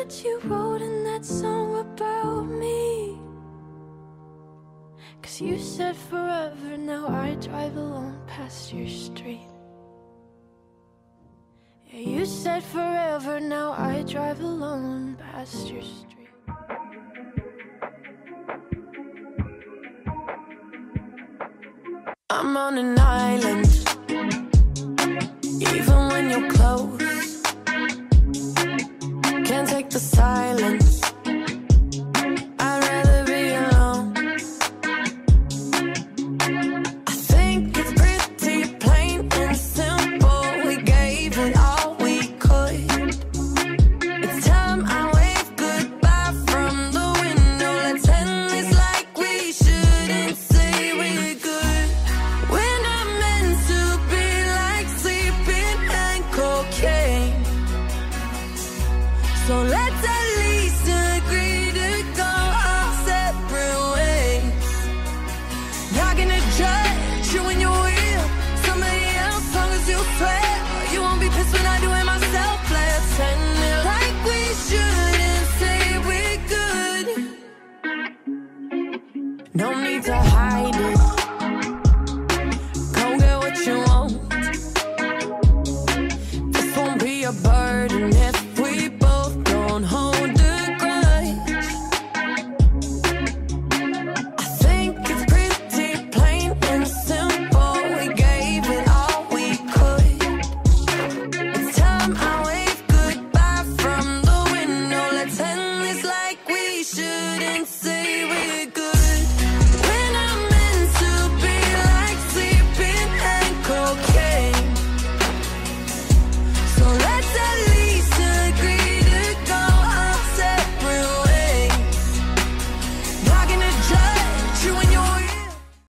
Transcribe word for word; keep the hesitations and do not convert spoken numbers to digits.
what you wrote in that song about me. Cause you said forever, now I drive alone past your street. Yeah, you said forever, now I drive alone past your street. I'm on an island, even when you're close. Can't take the silence, I'd rather be alone. I think it's pretty plain and simple, we gave it all we could. It's time I wave goodbye from the window. Let's end this like we shouldn't say we're good. We're not meant to be like sleeping and cocaine, so let's at least agree to go our separate ways. Not gonna judge you when you're real, somebody else, long as you swear